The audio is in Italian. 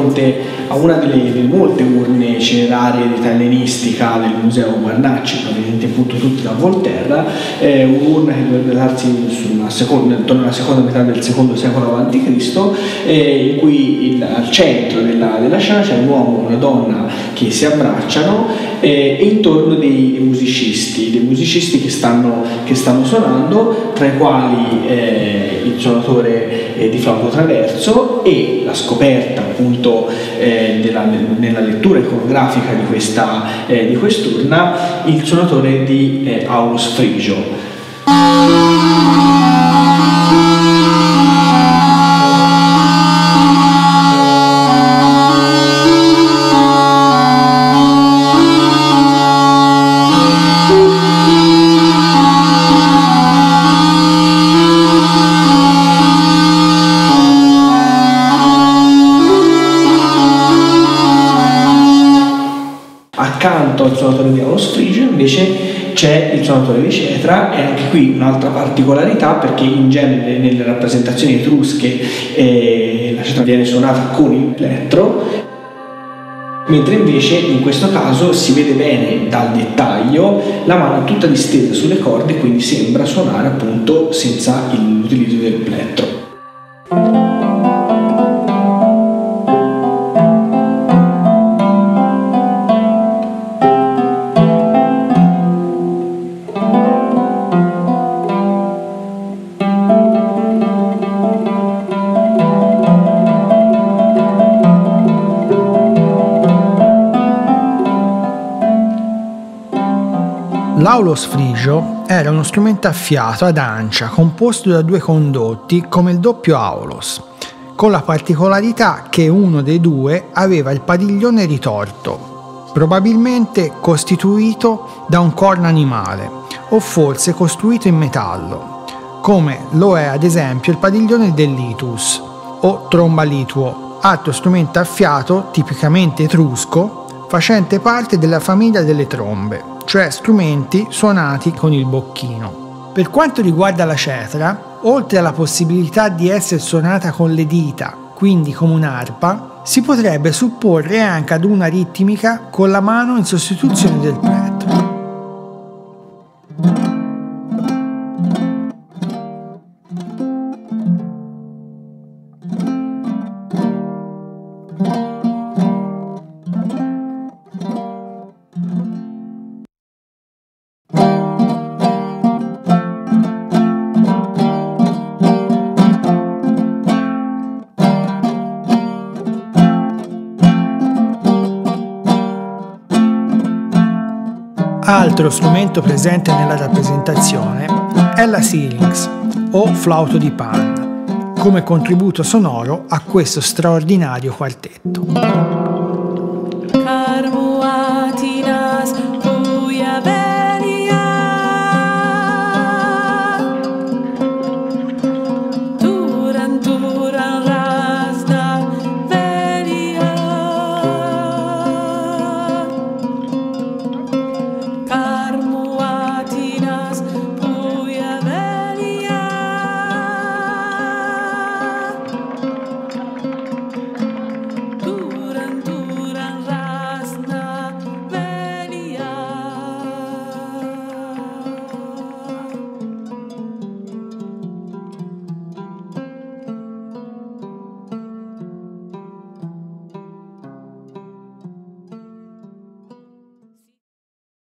fronte a una delle molte urne cinerarie d'età ellenistica del museo Guarnacci, provenienti appunto tutte da Volterra, un'urna che dovrebbe darsi intorno alla seconda metà del secondo secolo a.C., in cui al centro della scena c'è un uomo e una donna che si abbracciano e intorno dei musicisti che stanno suonando, tra i quali il suonatore di flauto traverso, e la scoperta appunto nella lettura iconografica di quest'urna, il suonatore di Aulus Frigio. Accanto al suonatore di Aulus Frigio invece c'è il suonatore di cetra, e anche qui un'altra particolarità, perché in genere nelle rappresentazioni etrusche la cetra viene suonata con il plettro, mentre invece in questo caso si vede bene dal dettaglio la mano tutta distesa sulle corde, quindi sembra suonare appunto senza l'utilizzo del plettro. L'aulos frigio era uno strumento a fiato ad ancia composto da due condotti come il doppio aulos, con la particolarità che uno dei due aveva il padiglione ritorto, probabilmente costituito da un corno animale o forse costruito in metallo, come lo è ad esempio il padiglione del litus o tromba lituo, altro strumento a fiato tipicamente etrusco facente parte della famiglia delle trombe, cioè strumenti suonati con il bocchino. Per quanto riguarda la cetra, oltre alla possibilità di essere suonata con le dita, quindi come un'arpa, si potrebbe supporre anche ad una ritmica con la mano in sostituzione del plettro. Altro strumento presente nella rappresentazione è la syrinx o flauto di Pan, come contributo sonoro a questo straordinario quartetto.